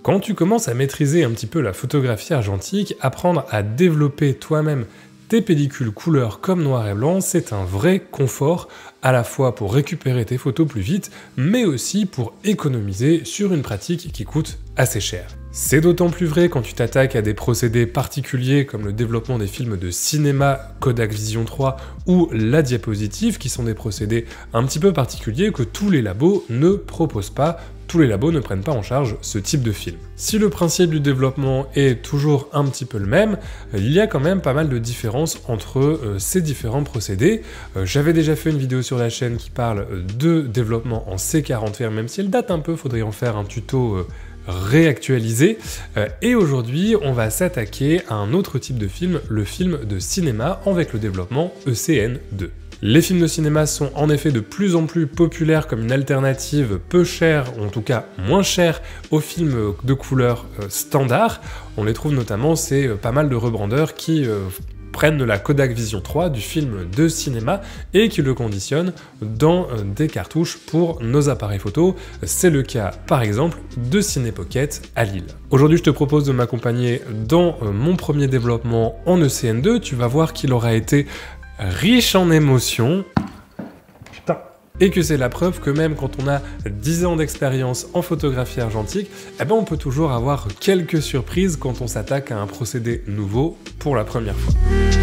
Quand tu commences à maîtriser un petit peu la photographie argentique, apprendre à développer toi-même tes pellicules couleur comme noir et blanc, c'est un vrai confort, à la fois pour récupérer tes photos plus vite, mais aussi pour économiser sur une pratique qui coûte assez cher. C'est d'autant plus vrai quand tu t'attaques à des procédés particuliers comme le développement des films de cinéma Kodak Vision 3 ou la diapositive, qui sont des procédés un petit peu particuliers que tous les labos ne proposent pas. Tous les labos ne prennent pas en charge ce type de film. Si le principe du développement est toujours un petit peu le même, il y a quand même pas mal de différences entre ces différents procédés. J'avais déjà fait une vidéo sur la chaîne qui parle de développement en C40R, même si elle date un peu, faudrait en faire un tuto réactualisé. Et aujourd'hui, on va s'attaquer à un autre type de film, le film de cinéma avec le développement ECN2. Les films de cinéma sont en effet de plus en plus populaires comme une alternative peu chère, ou en tout cas moins chère, aux films de couleur standard. On les trouve notamment, c'est pas mal de rebrandeurs qui prennent la Kodak Vision 3 du film de cinéma et qui le conditionnent dans des cartouches pour nos appareils photo. C'est le cas par exemple de Cinépocket à Lille. Aujourd'hui, je te propose de m'accompagner dans mon premier développement en ECN2. Tu vas voir qu'il aura été riche en émotions, et que c'est la preuve que même quand on a 10 ans d'expérience en photographie argentique, eh ben on peut toujours avoir quelques surprises quand on s'attaque à un procédé nouveau pour la première fois.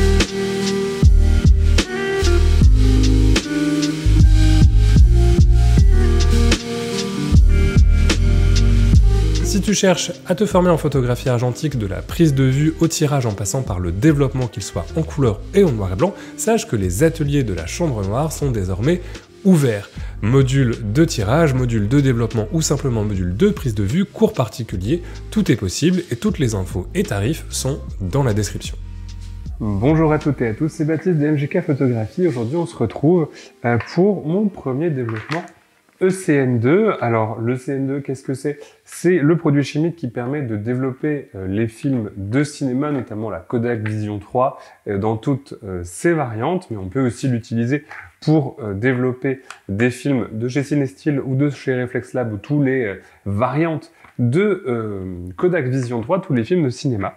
Si tu cherches à te former en photographie argentique de la prise de vue au tirage en passant par le développement qu'il soit en couleur et en noir et blanc, sache que les ateliers de la Chambre Noire sont désormais ouverts. Module de tirage, module de développement ou simplement module de prise de vue, cours particuliers, tout est possible et toutes les infos et tarifs sont dans la description. Bonjour à toutes et à tous, c'est Baptiste de MJK Photographie. Aujourd'hui on se retrouve pour mon premier développement ECN2. Alors le ECN2, qu'est-ce que c'est? C'est le produit chimique qui permet de développer les films de cinéma, notamment la Kodak Vision 3, dans toutes ses variantes, mais on peut aussi l'utiliser pour développer des films de chez Cinestill ou de chez Reflexlab, ou tous les variantes de Kodak Vision 3, tous les films de cinéma.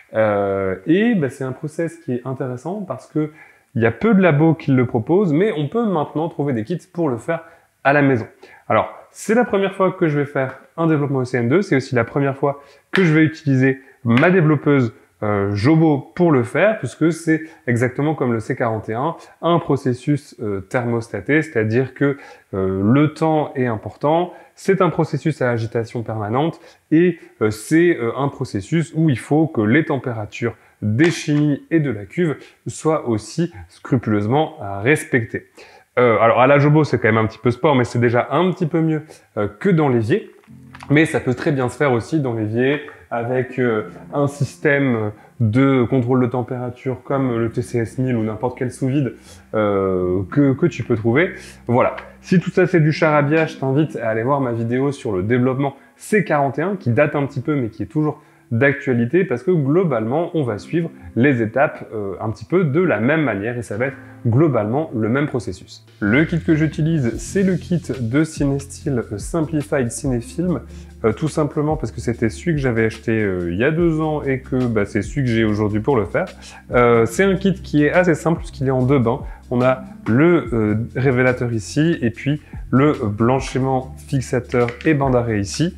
C'est un process qui est intéressant parce que il y a peu de labos qui le proposent, mais on peut maintenant trouver des kits pour le faire à la maison. Alors, c'est la première fois que je vais faire un développement ECN2, c'est aussi la première fois que je vais utiliser ma développeuse Jobo pour le faire, puisque c'est exactement comme le C41, un processus thermostaté, c'est-à-dire que le temps est important, c'est un processus à agitation permanente, et c'est un processus où il faut que les températures des chimies et de la cuve soient aussi scrupuleusement respectées. Alors à la Jobo, c'est quand même un petit peu sport, mais c'est déjà un petit peu mieux que dans l'évier. Mais ça peut très bien se faire aussi dans l'évier avec un système de contrôle de température comme le TCS 1000 ou n'importe quel sous-vide que tu peux trouver. Voilà. Si tout ça c'est du charabia, je t'invite à aller voir ma vidéo sur le développement C41 qui date un petit peu mais qui est toujours d'actualité parce que globalement on va suivre les étapes un petit peu de la même manière et ça va être globalement le même processus. Le kit que j'utilise, c'est le kit de Cinestill Simplified Cinefilm, tout simplement parce que c'était celui que j'avais acheté il y a 2 ans et que c'est celui que j'ai aujourd'hui pour le faire. C'est un kit qui est assez simple puisqu'il est en 2 bains. On a le révélateur ici et puis le blanchiment fixateur et bande d'arrêt ici.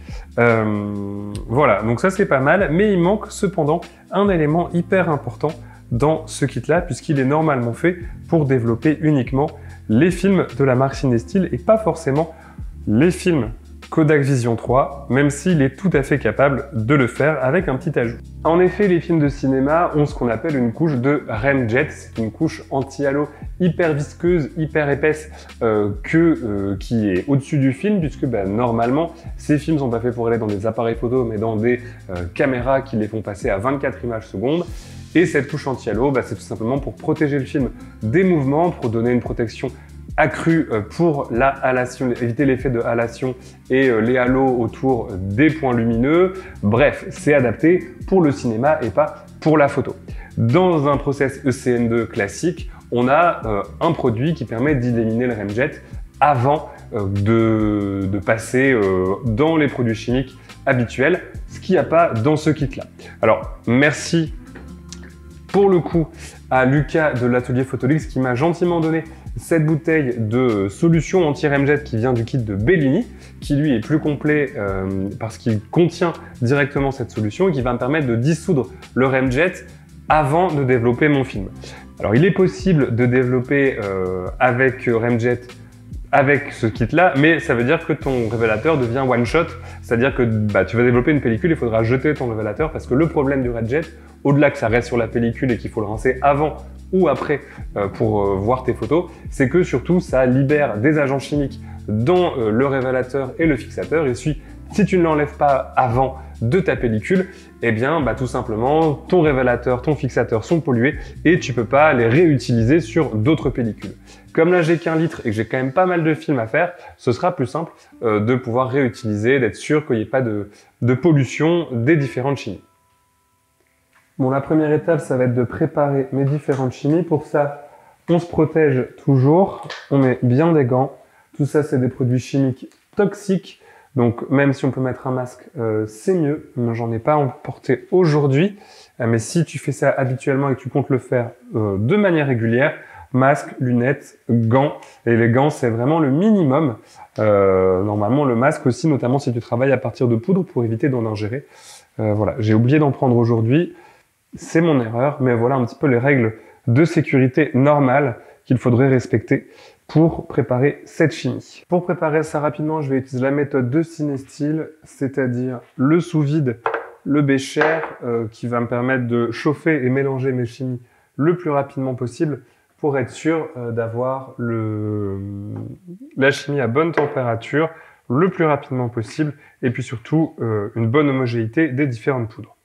Voilà, donc ça c'est pas mal, mais il manque cependant un élément hyper important dans ce kit-là, puisqu'il est normalement fait pour développer uniquement les films de la marque Cinestill et pas forcément les films Kodak Vision 3, même s'il est tout à fait capable de le faire avec un petit ajout. En effet, les films de cinéma ont ce qu'on appelle une couche de Remjet, c'est une couche anti-halo hyper visqueuse, hyper épaisse, qui est au-dessus du film, puisque normalement, ces films sont pas faits pour aller dans des appareils photo, mais dans des caméras qui les font passer à 24 images secondes. Et cette couche anti-halo, c'est tout simplement pour protéger le film des mouvements, pour donner une protection accrue pour la halation, éviter l'effet de halation et les halos autour des points lumineux. Bref, c'est adapté pour le cinéma et pas pour la photo. Dans un process ECN2 classique, on a un produit qui permet d'éliminer le remjet avant de passer dans les produits chimiques habituels, ce qu'il n'y a pas dans ce kit-là. Alors, merci pour le coup à Lucas de l'atelier Photolix qui m'a gentiment donné cette bouteille de solution anti-remjet qui vient du kit de Bellini, qui lui est plus complet parce qu'il contient directement cette solution et qui va me permettre de dissoudre le remjet avant de développer mon film. Alors il est possible de développer avec remjet avec ce kit-là, mais ça veut dire que ton révélateur devient one-shot, c'est-à-dire que tu vas développer une pellicule, il faudra jeter ton révélateur parce que le problème du remjet, au-delà que ça reste sur la pellicule et qu'il faut le rincer avant ou après pour voir tes photos, c'est que surtout ça libère des agents chimiques dans le révélateur et le fixateur. Et si tu ne l'enlèves pas avant de ta pellicule, eh bien tout simplement ton révélateur, ton fixateur sont pollués et tu peux pas les réutiliser sur d'autres pellicules. Comme là j'ai qu'1 litre et que j'ai quand même pas mal de films à faire, ce sera plus simple de pouvoir réutiliser, d'être sûr qu'il n'y ait pas de pollution des différentes chimies. Bon, la première étape, ça va être de préparer mes différentes chimies. Pour ça, on se protège toujours, on met bien des gants. Tout ça, c'est des produits chimiques toxiques. Donc, même si on peut mettre un masque, c'est mieux. J'en ai pas emporté aujourd'hui. Mais si tu fais ça habituellement et que tu comptes le faire de manière régulière, masque, lunettes, gants. Et les gants, c'est vraiment le minimum. Normalement, le masque aussi, notamment si tu travailles à partir de poudre pour éviter d'en ingérer. Voilà, j'ai oublié d'en prendre aujourd'hui. C'est mon erreur, mais voilà un petit peu les règles de sécurité normales qu'il faudrait respecter pour préparer cette chimie. Pour préparer ça rapidement, je vais utiliser la méthode de Cinestill, c'est-à-dire le sous-vide, le bécher, qui va me permettre de chauffer et mélanger mes chimies le plus rapidement possible pour être sûr d'avoir la chimie à bonne température le plus rapidement possible et puis surtout une bonne homogénéité des différentes poudres.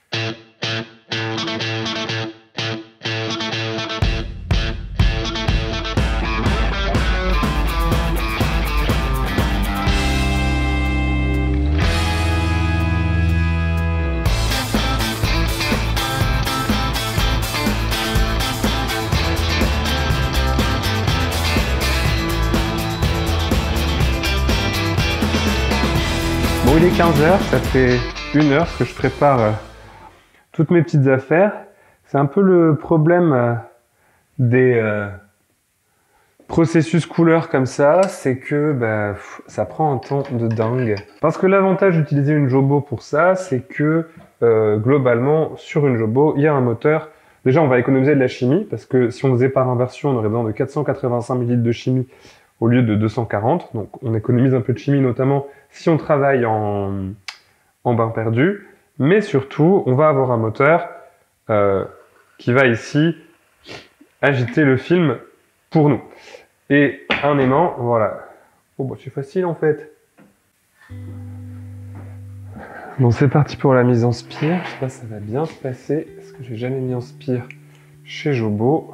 Bon, il est 15h, ça fait 1 heure que je prépare toutes mes petites affaires. C'est un peu le problème des processus couleurs comme ça, c'est que ça prend un temps de dingue. Parce que l'avantage d'utiliser une Jobo pour ça, c'est que globalement, sur une Jobo, il y a un moteur. Déjà, on va économiser de la chimie, parce que si on faisait par inversion, on aurait besoin de 485 ml de chimie au lieu de 240. Donc on économise un peu de chimie, notamment si on travaille en bain perdu. Mais surtout, on va avoir un moteur qui va ici agiter le film pour nous. Et un aimant, voilà. Oh, c'est facile en fait. Bon, c'est parti pour la mise en spire. Je sais pas si ça va bien se passer, parce que j'ai jamais mis en spire chez Jobo.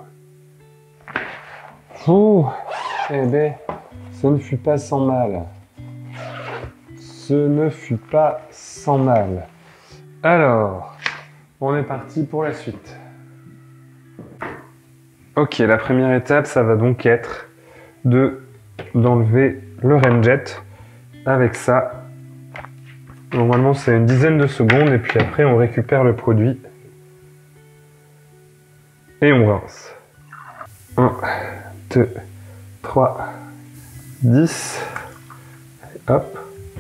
Oh, eh ben, ce ne fut pas sans mal. Ce ne fut pas sans mal. Alors, on est parti pour la suite. Ok, la première étape, ça va donc être d'enlever le remjet avec ça. Normalement, c'est une dizaine de secondes et puis après, on récupère le produit et on rince. 1, 2, 3, 10. Allez, hop.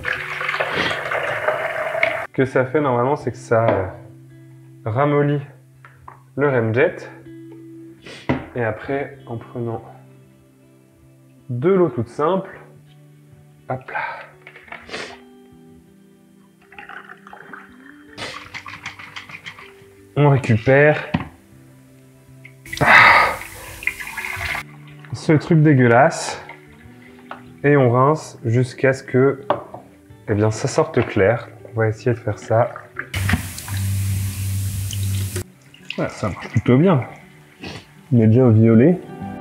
Ce que ça fait normalement, c'est que ça ramollit le remjet. Et après, en prenant de l'eau toute simple, hop là. On récupère ce truc dégueulasse et on rince jusqu'à ce que ça sorte clair. On va essayer de faire ça. Ouais, ça marche plutôt bien. On est déjà au violet.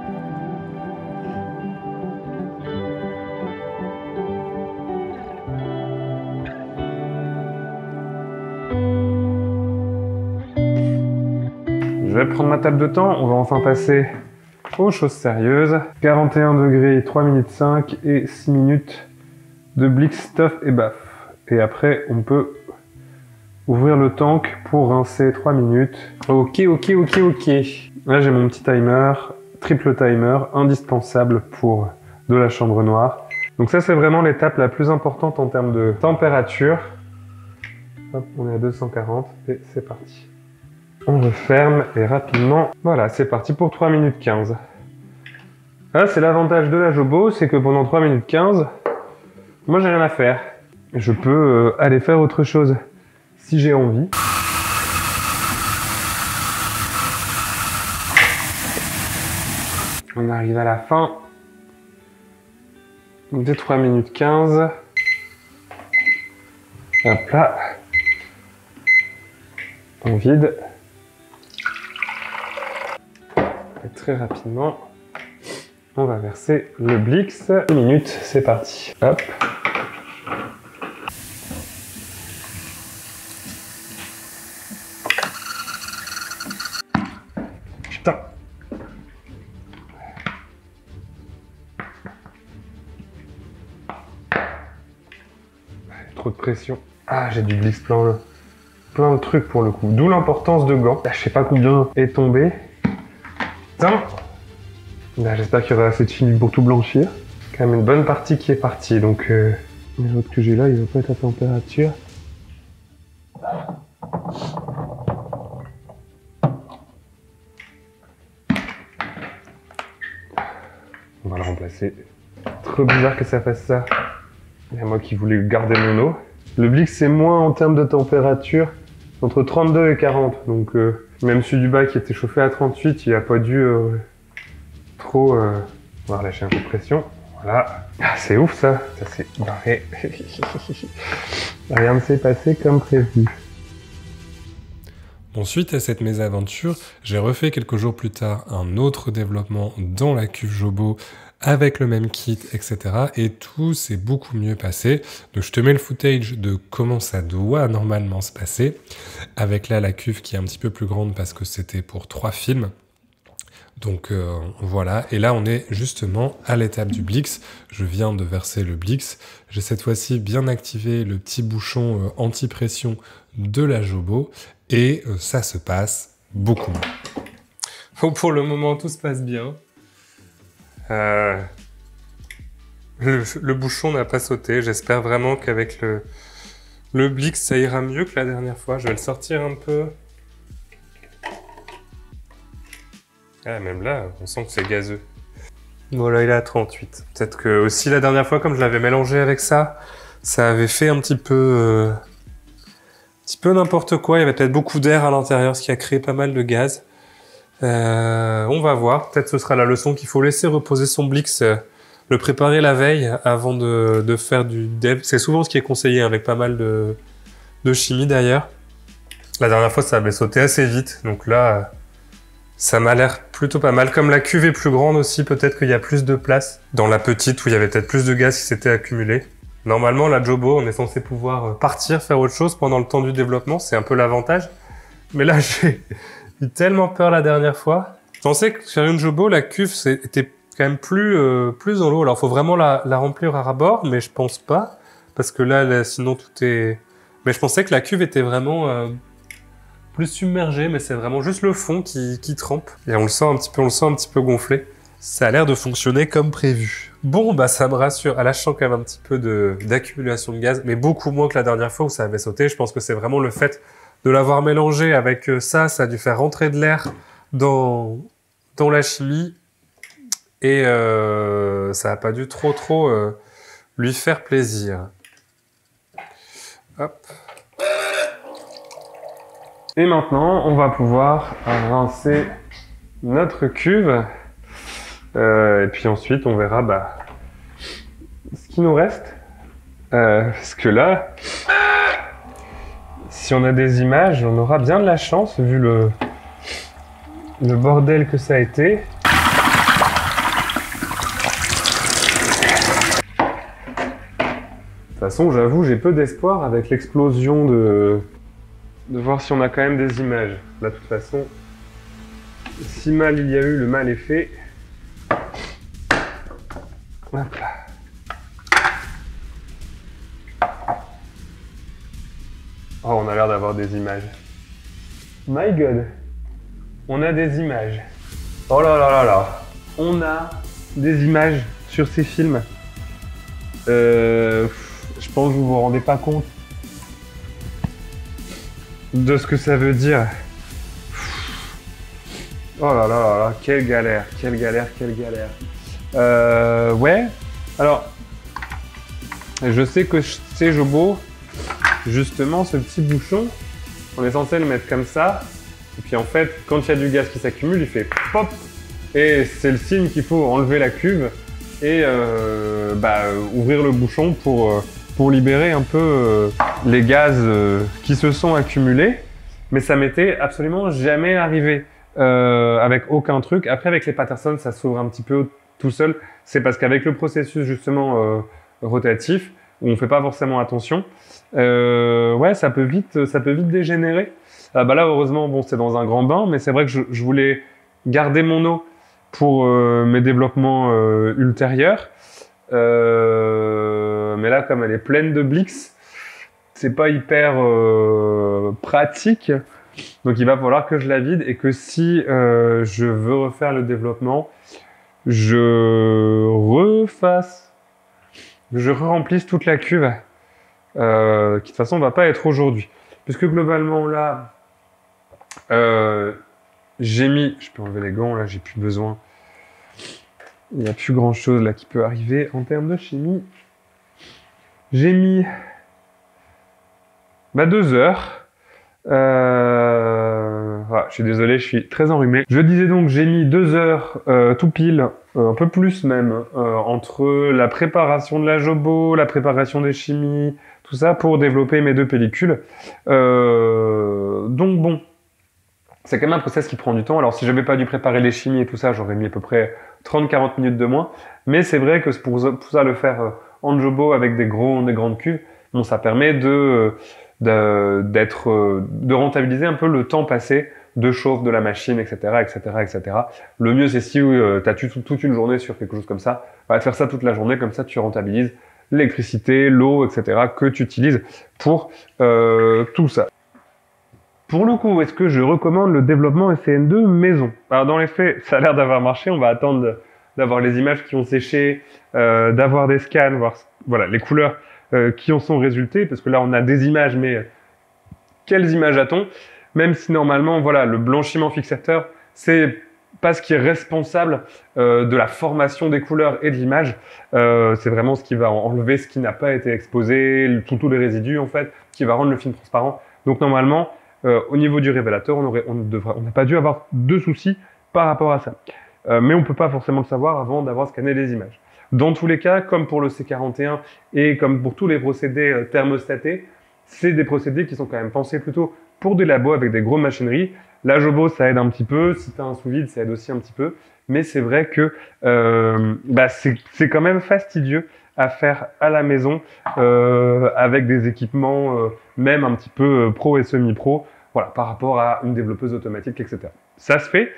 Je vais prendre ma table de temps, on va enfin passer aux choses sérieuses. 41 degrés, 3 minutes 5 et 6 minutes de Blick Stuff et Baf. Et après, on peut Ouvrir le tank pour rincer 3 minutes. Ok. Là, j'ai mon petit timer, triple timer, indispensable pour de la chambre noire. Donc ça, c'est vraiment l'étape la plus importante en termes de température. Hop, on est à 240 et c'est parti. On referme et rapidement, voilà, c'est parti pour 3 minutes 15. Là, c'est l'avantage de la Jobo, c'est que pendant 3 minutes 15, moi, j'ai rien à faire. Je peux aller faire autre chose si j'ai envie. On arrive à la fin des 3 minutes 15. Hop là. On vide. Et très rapidement, on va verser le Blix. 1 minute, c'est parti. Hop. Putain. Trop de pression. Ah, j'ai du Blix plein de trucs pour le coup. D'où l'importance de gants. Là, je sais pas combien est tombé. Putain. Là, j'espère qu'il y aura assez de fini pour tout blanchir. Quand même une bonne partie qui est partie. Donc, les autres que j'ai là, ils vont pas être à température. On va le remplacer. Trop bizarre que ça fasse ça. Il y a moi qui voulais garder mon eau. Le Blix, c'est moins en termes de température, entre 32 et 40. Donc, même celui du bas qui était chauffé à 38, il a pas dû trop... on va relâcher un peu de pression. Voilà. Ah, c'est ouf ça. Ça s'est barré. Rien ne s'est passé comme prévu. Bon, suite à cette mésaventure, j'ai refait quelques jours plus tard un autre développement dans la cuve Jobo avec le même kit, etc. Et tout s'est beaucoup mieux passé. Donc je te mets le footage de comment ça doit normalement se passer. Avec là la cuve qui est un petit peu plus grande parce que c'était pour 3 films. Donc voilà, et là on est justement à l'étape du Blix. Je viens de verser le Blix. J'ai cette fois-ci bien activé le petit bouchon anti-pression de la Jobo. Et ça se passe beaucoup mieux. Bon, pour le moment, tout se passe bien. Le bouchon n'a pas sauté. J'espère vraiment qu'avec le Blix, ça ira mieux que la dernière fois. Je vais le sortir un peu. Ah, même là, on sent que c'est gazeux. Voilà, il est à 38. Peut-être que aussi la dernière fois, comme je l'avais mélangé avec ça, ça avait fait un petit peu n'importe quoi. Il y avait peut-être beaucoup d'air à l'intérieur, ce qui a créé pas mal de gaz. On va voir. Peut-être ce sera la leçon qu'il faut laisser reposer son Blix, le préparer la veille avant de faire du dev. C'est souvent ce qui est conseillé avec pas mal de chimie d'ailleurs. La dernière fois, ça avait sauté assez vite. Donc là, ça m'a l'air plutôt pas mal. Comme la cuve est plus grande aussi, peut-être qu'il y a plus de place. Dans la petite, où il y avait peut-être plus de gaz qui s'était accumulé. Normalement, la Jobo, on est censé pouvoir partir, faire autre chose pendant le temps du développement. C'est un peu l'avantage. Mais là, j'ai eu tellement peur la dernière fois. Je pensais que sur une Jobo, la cuve était quand même plus dans l'eau. Alors, il faut vraiment la remplir à ras-bord, mais je pense pas. Parce que là, sinon, tout est... Mais je pensais que la cuve était vraiment plus submergée, mais c'est vraiment juste le fond qui trempe. Et on le sent un petit peu gonflé. Ça a l'air de fonctionner comme prévu. Bon, bah ça me rassure. Là, je sens quand même un petit peu d'accumulation de gaz, mais beaucoup moins que la dernière fois où ça avait sauté. Je pense que c'est vraiment le fait de l'avoir mélangé avec ça a dû faire rentrer de l'air dans la chimie. Et ça n'a pas dû trop lui faire plaisir. Hop. Et maintenant, on va pouvoir rincer notre cuve. Et puis ensuite, on verra ce qui nous reste. Parce que là, si on a des images, on aura bien de la chance vu le bordel que ça a été. De toute façon, j'avoue, j'ai peu d'espoir avec l'explosion de voir si on a quand même des images. Là, de toute façon, si mal il y a eu, le mal est fait. Hop là. Oh, on a l'air d'avoir des images. My God. On a des images. Oh là là là là. On a des images sur ces films. Je pense que vous vous rendez pas compte de ce que ça veut dire. Oh là là là là, quelle galère, quelle galère, quelle galère. Ouais, alors, je sais que c'est Jobo, justement, ce petit bouchon, on est censé le mettre comme ça, et puis en fait, quand il y a du gaz qui s'accumule, il fait pop, et c'est le signe qu'il faut enlever la cuve et ouvrir le bouchon pour libérer un peu les gaz qui se sont accumulés, mais ça m'était absolument jamais arrivé. Avec aucun truc. Après, avec les Patterson, ça s'ouvre un petit peu tout seul. C'est parce qu'avec le processus justement rotatif, où on fait pas forcément attention, ouais, ça peut vite dégénérer. Là, heureusement, bon, c'est dans un grand bain, mais c'est vrai que je voulais garder mon eau pour mes développements ultérieurs. Mais là, comme elle est pleine de Blix, c'est pas hyper pratique. Donc il va falloir que je la vide et que si je veux refaire le développement, je remplisse toute la cuve, qui de toute façon va pas être aujourd'hui. Puisque globalement là, j'ai mis, je peux enlever les gants là, j'ai plus besoin. Il n'y a plus grand chose là qui peut arriver en termes de chimie. J'ai mis 2 heures. Voilà, je suis désolé, je suis très enrhumé. Je disais donc, j'ai mis 2 heures tout pile, un peu plus même, entre la préparation de la Jobo, la préparation des chimies, tout ça pour développer mes 2 pellicules. Donc bon, c'est quand même un process qui prend du temps. Alors si j'avais pas dû préparer les chimies et tout ça, j'aurais mis à peu près 30-40 minutes de moins. Mais c'est vrai que pour ça le faire en Jobo avec des grandes cuves, bon, ça permet de rentabiliser un peu le temps passé de chauffe de la machine, etc., etc., etc. Le mieux, c'est si tu as toute une journée sur quelque chose comme ça, va faire ça toute la journée, comme ça tu rentabilises l'électricité, l'eau, etc., que tu utilises pour tout ça. Pour le coup, est-ce que je recommande le développement ECN2 maison? Alors dans les faits, ça a l'air d'avoir marché, on va attendre d'avoir les images qui ont séché, d'avoir des scans, voir voilà, les couleurs qui en sont résultés, parce que là on a des images, mais quelles images a-t-on? Même si normalement, voilà, le blanchiment fixateur, c'est pas ce qui est responsable de la formation des couleurs et de l'image. C'est vraiment ce qui va enlever ce qui n'a pas été exposé, tous les résidus en fait, qui va rendre le film transparent. Donc normalement, au niveau du révélateur, on n'a pas dû avoir de soucis par rapport à ça. Mais on peut pas forcément le savoir avant d'avoir scanné les images. Dans tous les cas, comme pour le C41 et comme pour tous les procédés thermostatés, c'est des procédés qui sont quand même pensés plutôt pour des labos avec des grosses machineries. La Jobo, ça aide un petit peu. Si tu as un sous-vide, ça aide aussi un petit peu. Mais c'est vrai que c'est quand même fastidieux à faire à la maison avec des équipements même un petit peu pro et semi-pro, voilà, par rapport à une développeuse automatique, etc. Ça se fait.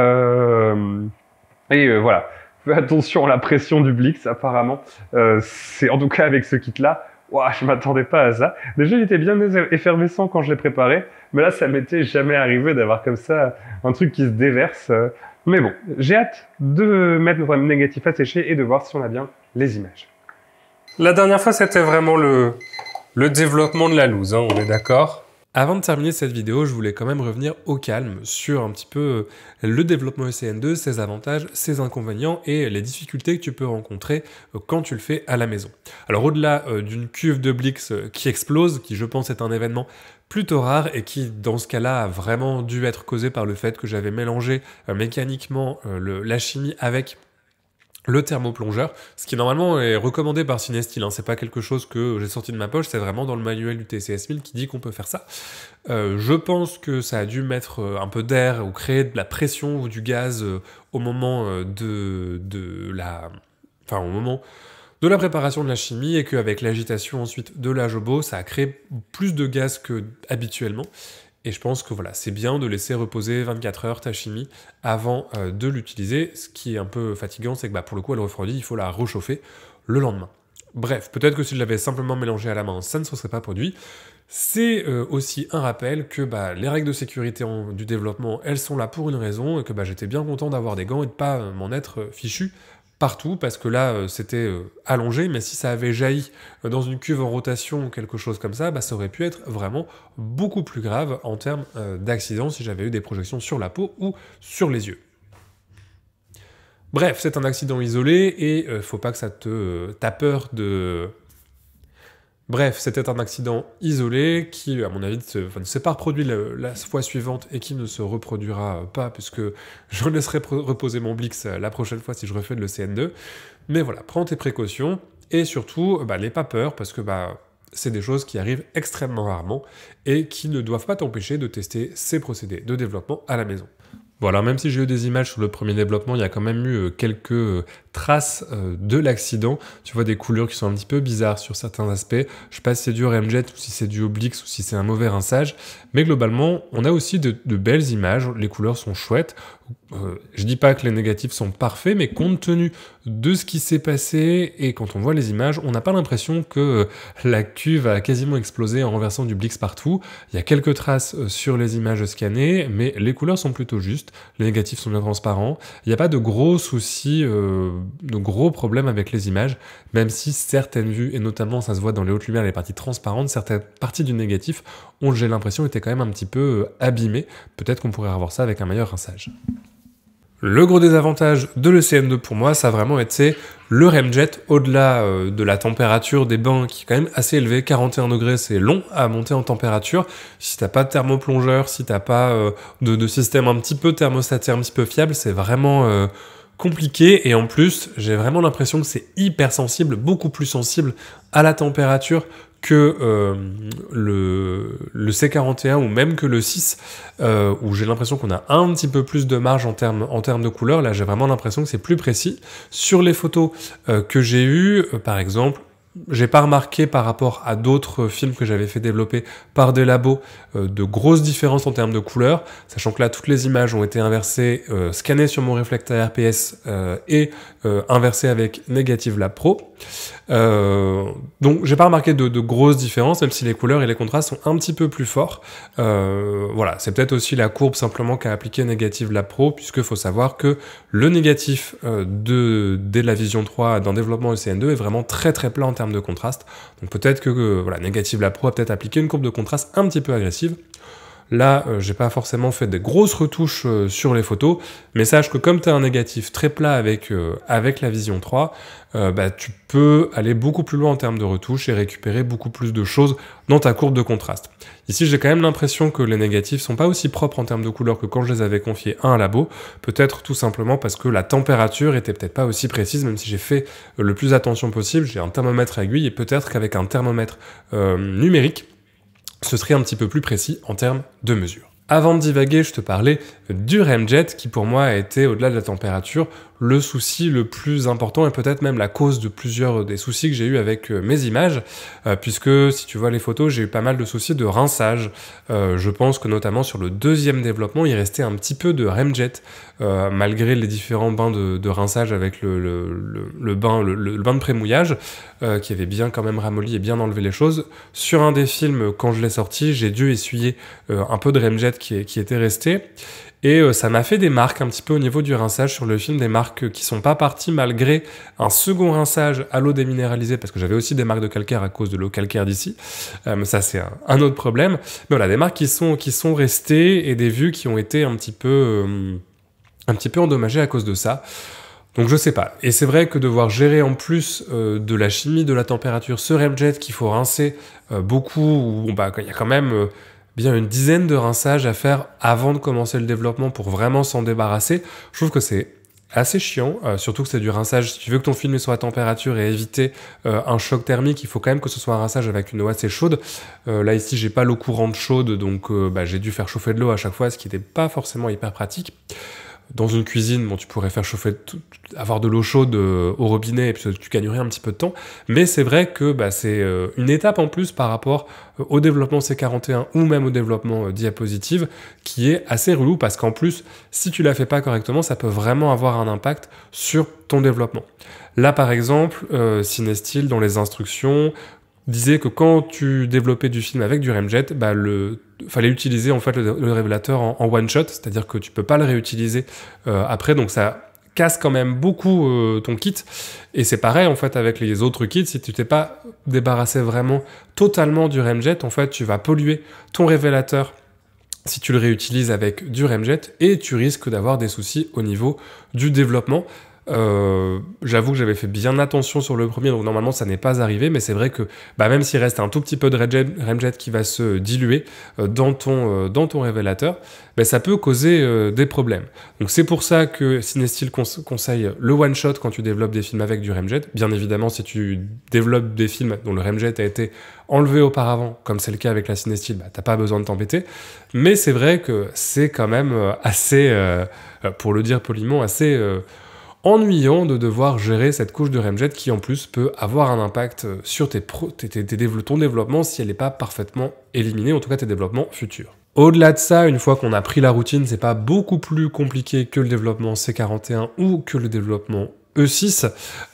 Voilà. Fais attention à la pression du Blix, apparemment. C'est en tout cas avec ce kit-là. Ouah, je m'attendais pas à ça. Déjà, il était bien effervescent quand je l'ai préparé, mais là, ça m'était jamais arrivé d'avoir comme ça un truc qui se déverse. Mais bon, j'ai hâte de mettre le négatif à sécher et de voir si on a bien les images. La dernière fois, c'était vraiment le développement de la loose, hein, on est d'accord? Avant de terminer cette vidéo, je voulais quand même revenir au calme sur un petit peu le développement ECN2, ses avantages, ses inconvénients et les difficultés que tu peux rencontrer quand tu le fais à la maison. Alors au-delà d'une cuve de Blix qui explose, qui je pense est un événement plutôt rare et qui dans ce cas-là a vraiment dû être causé par le fait que j'avais mélangé mécaniquement la chimie avec le thermoplongeur, ce qui normalement est recommandé par Cinestill, hein. C'est pas quelque chose que j'ai sorti de ma poche, c'est vraiment dans le manuel du TCS 1000 qui dit qu'on peut faire ça. Je pense que ça a dû mettre un peu d'air ou créer de la pression ou du gaz au moment au moment de la préparation de la chimie et qu'avec l'agitation ensuite de la Jobo, ça a créé plus de gaz que habituellement. Et je pense que voilà, c'est bien de laisser reposer 24 heures ta chimie avant de l'utiliser. Ce qui est un peu fatigant, c'est que pour le coup, elle refroidit, il faut la réchauffer le lendemain. Bref, peut-être que si je l'avais simplement mélangé à la main, ça ne se serait pas produit. C'est aussi un rappel que les règles de sécurité du développement, elles sont là pour une raison, et que j'étais bien content d'avoir des gants et de pas m'en être fichu partout, parce que là, c'était allongé, mais si ça avait jailli dans une cuve en rotation ou quelque chose comme ça, ça aurait pu être vraiment beaucoup plus grave en termes d'accident si j'avais eu des projections sur la peau ou sur les yeux. Bref, c'est un accident isolé, et faut pas que ça t'as peur de... Bref, c'était un accident isolé qui, à mon avis, ne s'est pas reproduit la fois suivante et qui ne se reproduira pas, puisque je laisserai reposer mon Blix la prochaine fois si je refais de l'ECN2. Mais voilà, prends tes précautions, et surtout, n'aie pas peur, parce que c'est des choses qui arrivent extrêmement rarement, et qui ne doivent pas t'empêcher de tester ces procédés de développement à la maison. Bon, alors même si j'ai eu des images sur le premier développement, il y a quand même eu quelques traces de l'accident. Tu vois des couleurs qui sont un petit peu bizarres sur certains aspects. Je sais pas si c'est du Remjet ou si c'est du Oblix ou si c'est un mauvais rinçage. Mais globalement, on a aussi de belles images. Les couleurs sont chouettes. Je dis pas que les négatifs sont parfaits, mais compte tenu de ce qui s'est passé, et quand on voit les images, on n'a pas l'impression que la cuve a quasiment explosé en renversant du Blix partout. Il y a quelques traces sur les images scannées, mais les couleurs sont plutôt justes, les négatifs sont bien transparents, il n'y a pas de gros soucis, de gros problèmes avec les images, même si certaines vues, et notamment ça se voit dans les hautes lumières, les parties transparentes, certaines parties du négatif ont, j'ai l'impression, été quand même un petit peu abîmées. Peut-être qu'on pourrait revoir ça avec un meilleur rinçage. Le gros désavantage de l'ECN2 pour moi, ça a vraiment été le Remjet, au-delà de la température des bains qui est quand même assez élevée. 41 degrés, c'est long à monter en température. Si t'as pas de thermoplongeur, si t'as pas de système un petit peu thermostaté, un petit peu fiable, c'est vraiment compliqué. Et en plus, j'ai vraiment l'impression que c'est hyper sensible, beaucoup plus sensible à la température que le C41 ou même que le 6, où j'ai l'impression qu'on a un petit peu plus de marge en termes de couleur. Là, j'ai vraiment l'impression que c'est plus précis. Sur les photos que j'ai eues, par exemple, j'ai pas remarqué par rapport à d'autres films que j'avais fait développer par des labos de grosses différences en termes de couleurs, sachant que là toutes les images ont été inversées, scannées sur mon réflecteur RPS et inversées avec Negative Lab Pro. Donc j'ai pas remarqué de grosses différences, même si les couleurs et les contrastes sont un petit peu plus forts. Voilà, c'est peut-être aussi la courbe simplement qu'a appliqué Negative Lab Pro, puisque faut savoir que le négatif dès la Vision 3 d'un développement ECN2 est vraiment très très plat en termes de contraste. Donc peut-être que voilà, Negative Lab Pro a peut-être appliqué une courbe de contraste un petit peu agressive. Là, j'ai pas forcément fait des grosses retouches sur les photos, mais sache que comme tu as un négatif très plat avec la Vision 3, tu peux aller beaucoup plus loin en termes de retouches et récupérer beaucoup plus de choses dans ta courbe de contraste. Ici, j'ai quand même l'impression que les négatifs sont pas aussi propres en termes de couleurs que quand je les avais confiés à un labo, peut-être tout simplement parce que la température était peut-être pas aussi précise, même si j'ai fait le plus attention possible. J'ai un thermomètre à aiguille, et peut-être qu'avec un thermomètre numérique, ce serait un petit peu plus précis en termes de mesure. Avant de divaguer, je te parlais du Remjet qui pour moi a été, au-delà de la température, le souci le plus important et peut-être même la cause de plusieurs des soucis que j'ai eu avec mes images, puisque si tu vois les photos, j'ai eu pas mal de soucis de rinçage. Je pense que notamment sur le deuxième développement, il restait un petit peu de Remjet, malgré les différents bains de rinçage avec le bain de pré-mouillage, qui avait bien quand même ramolli et bien enlevé les choses. Sur un des films, quand je l'ai sorti, j'ai dû essuyer un peu de Remjet qui était resté. Et ça m'a fait des marques un petit peu au niveau du rinçage sur le film, des marques qui sont pas parties malgré un second rinçage à l'eau déminéralisée, parce que j'avais aussi des marques de calcaire à cause de l'eau calcaire d'ici. Mais ça, c'est un autre problème. Mais voilà, des marques qui sont restées et des vues qui ont été un petit peu endommagées à cause de ça. Donc je sais pas. Et c'est vrai que devoir gérer en plus de la chimie, de la température, ce Remjet qu'il faut rincer beaucoup, où il y a quand même... bien une dizaine de rinçages à faire avant de commencer le développement pour vraiment s'en débarrasser. Je trouve que c'est assez chiant, surtout que c'est du rinçage. Si tu veux que ton film soit à température et éviter un choc thermique, il faut quand même que ce soit un rinçage avec une eau assez chaude. Là ici, j'ai pas l'eau courante chaude, donc j'ai dû faire chauffer de l'eau à chaque fois, ce qui n'était pas forcément hyper pratique. Dans une cuisine, bon, tu pourrais faire chauffer, avoir de l'eau chaude au robinet et puis tu gagnerais un petit peu de temps. Mais c'est vrai que c'est une étape en plus par rapport au développement C41 ou même au développement diapositive qui est assez relou parce qu'en plus, si tu la fais pas correctement, ça peut vraiment avoir un impact sur ton développement. Là, par exemple, Cinestill, dans les instructions, disait que quand tu développais du film avec du Remjet, fallait utiliser en fait le révélateur en one shot, c'est-à-dire que tu peux pas le réutiliser après, donc ça casse quand même beaucoup ton kit. Et c'est pareil en fait avec les autres kits, si tu t'es pas débarrassé vraiment totalement du Remjet, en fait tu vas polluer ton révélateur si tu le réutilises avec du Remjet et tu risques d'avoir des soucis au niveau du développement. J'avoue que j'avais fait bien attention sur le premier, donc normalement ça n'est pas arrivé, mais c'est vrai que même s'il reste un tout petit peu de Remjet qui va se diluer dans ton révélateur, ça peut causer des problèmes. Donc c'est pour ça que Cinestill conseille le one shot quand tu développes des films avec du Remjet. Bien évidemment, si tu développes des films dont le Remjet a été enlevé auparavant, comme c'est le cas avec la Cinestill, t'as pas besoin de t'embêter. Mais c'est vrai que c'est quand même assez, pour le dire poliment, assez ennuyant de devoir gérer cette couche de Remjet qui en plus peut avoir un impact sur ton développement si elle n'est pas parfaitement éliminée, en tout cas tes développements futurs. Au-delà de ça, une fois qu'on a pris la routine, c'est pas beaucoup plus compliqué que le développement C41 ou que le développement E6.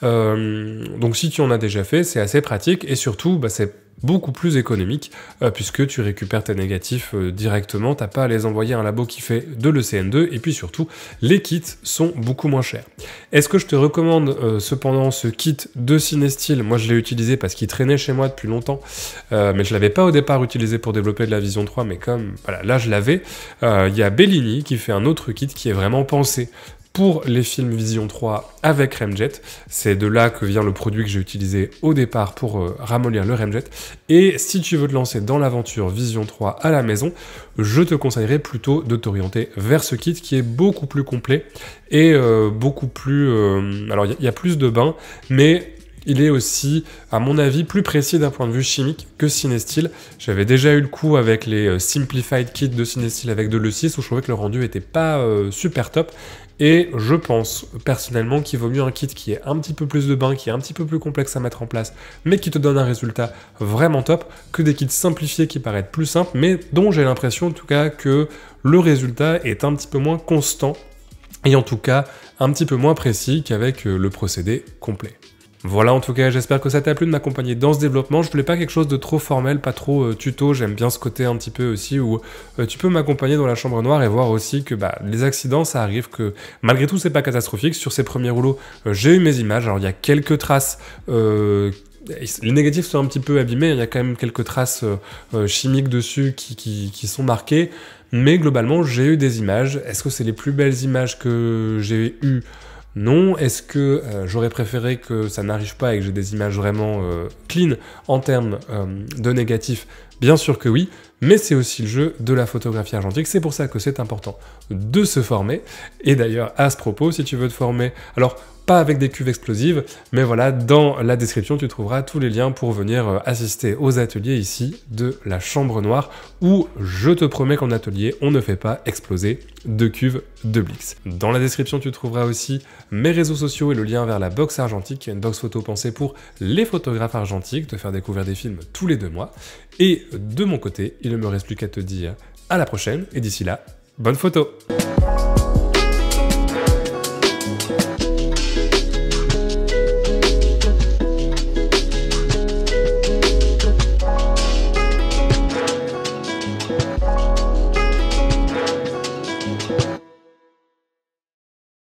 Donc si tu en as déjà fait, c'est assez pratique et surtout c'est beaucoup plus économique puisque tu récupères tes négatifs directement, t'as pas à les envoyer à un labo qui fait de l'ECN2 et puis surtout les kits sont beaucoup moins chers. Est-ce que je te recommande cependant ce kit de Cinestill? Moi je l'ai utilisé parce qu'il traînait chez moi depuis longtemps mais je l'avais pas au départ utilisé pour développer de la Vision 3, mais comme voilà, là je l'avais. Il y a Bellini qui fait un autre kit qui est vraiment pensé pour les films Vision 3 avec Remjet. C'est de là que vient le produit que j'ai utilisé au départ pour ramollir le Remjet. Et si tu veux te lancer dans l'aventure Vision 3 à la maison, je te conseillerais plutôt de t'orienter vers ce kit qui est beaucoup plus complet et beaucoup plus... alors il y a plus de bains, mais il est aussi, à mon avis, plus précis d'un point de vue chimique que Cinestill. J'avais déjà eu le coup avec les Simplified Kits de Cinestill avec de l'E6 où je trouvais que le rendu était pas super top. Et je pense personnellement qu'il vaut mieux un kit qui ait un petit peu plus de bain, qui est un petit peu plus complexe à mettre en place, mais qui te donne un résultat vraiment top, que des kits simplifiés qui paraissent plus simples, mais dont j'ai l'impression en tout cas que le résultat est un petit peu moins constant, et en tout cas un petit peu moins précis qu'avec le procédé complet. Voilà, en tout cas, j'espère que ça t'a plu de m'accompagner dans ce développement. Je voulais pas quelque chose de trop formel, pas trop tuto. J'aime bien ce côté un petit peu aussi où tu peux m'accompagner dans la chambre noire et voir aussi que les accidents, ça arrive, que malgré tout, c'est pas catastrophique. Sur ces premiers rouleaux, j'ai eu mes images. Alors, il y a quelques traces... les négatifs sont un petit peu abîmés. Il y a quand même quelques traces chimiques dessus qui sont marquées. Mais globalement, j'ai eu des images. Est-ce que c'est les plus belles images que j'ai eues ? Non. Est-ce que j'aurais préféré que ça n'arrive pas et que j'ai des images vraiment clean en termes de négatifs? Bien sûr que oui, mais c'est aussi le jeu de la photographie argentique, c'est pour ça que c'est important de se former. Et d'ailleurs, à ce propos, si tu veux te former, alors pas avec des cuves explosives, mais voilà, dans la description, tu trouveras tous les liens pour venir assister aux ateliers ici de la Chambre Noire, où je te promets qu'en atelier, on ne fait pas exploser de cuves de Blix. Dans la description, tu trouveras aussi mes réseaux sociaux et le lien vers la box argentique, qui est une box photo pensée pour les photographes argentiques, te faire découvrir des films tous les 2 mois. Et de mon côté, il ne me reste plus qu'à te dire à la prochaine, et d'ici là, bonne photo!